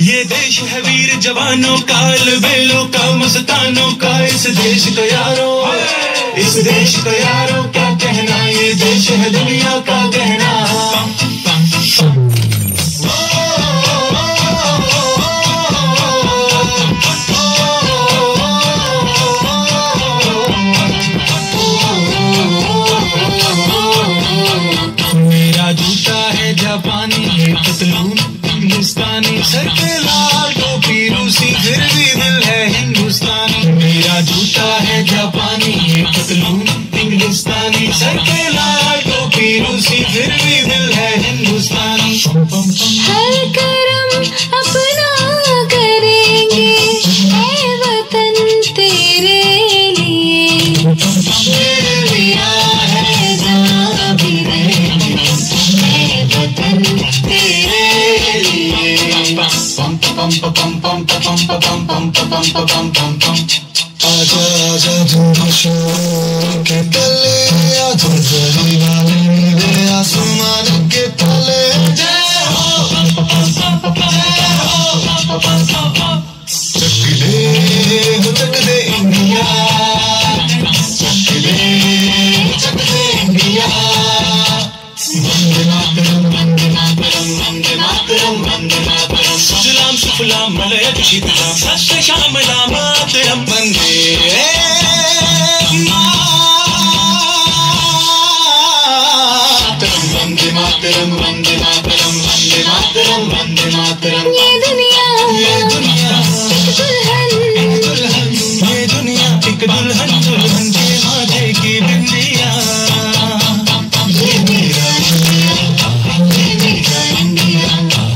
ये देश है वीर जवानों का, बेलों का, मस्तानों का। इस देश का यारों, इस देश का यारों क्या कहना, ये देश है दुनिया का गहना। मेरा जूता है जापानी, ये पतलून हिंदुस्तानी, सर पे लाल टोपी रूसी, फिर भी दिल है हिंदुस्तानी। मेरा जूता है जापानी, ये पतलून हिंदुस्तानी, सर पे लाल टोपी रूसी, फिर भी दिल है हिंदुस्तानी। हर करम अपना करेंगे ऐ वतन तेरे लिए, दिया है जहाँ भी रहेंगे ऐ वतन तेरे लिए। आजा आजा तुम शोर के तले, आजा जरी वाले मेरे आसमान के तले। जय हो चक दे इंडिया, चक दे इंडिया। वंदे मातरम, वंदे मातरम, वंदे मातरम, वंदे मातरम। सुजलाम सुफलाम मलयज शीतलाम, सस्य श्यामलाम मातरम। वंदे मातरम, वंदे मातरम, वंदे मातरम, वंदे मातरम, वंदे मातरम। ये दुनिया एक दुल्हन, एक दुल्हन, ये दुनिया एक दुल्हन, दुल्हन के माथे की बिंदिया। ये मेरा इंडिया, ये मेरा इंडिया,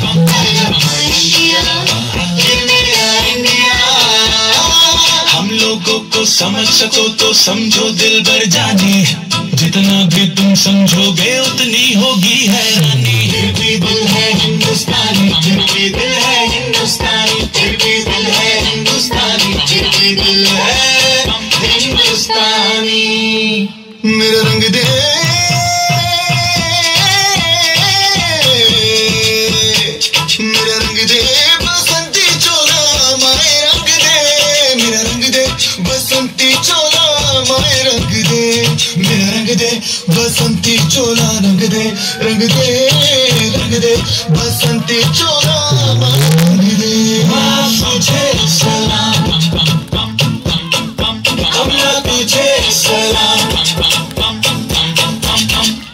ये मेरा इंडिया। हम लोगों को समझ सको तो समझो दिल भर जानी, जितना भी तुम समझोगे उतनी होगी हैरानी। फिर भी दिल है हिंदुस्तानी, फिर भी दिल है हिंदुस्तानी, फिर भी दिल है हिंदुस्तानी, फिर भी दिल है हिंदुस्तानी। मेरा रंग दे, मेरा रंग दे बसंती चोला, माए रंग दे। मेरा रंग दे बसंती चोला, माए रंग दे। मेरा रंग दे बसंती चोला, रंग दे, रंग दे, रंग दे बसंती चोला, माए रंग दे।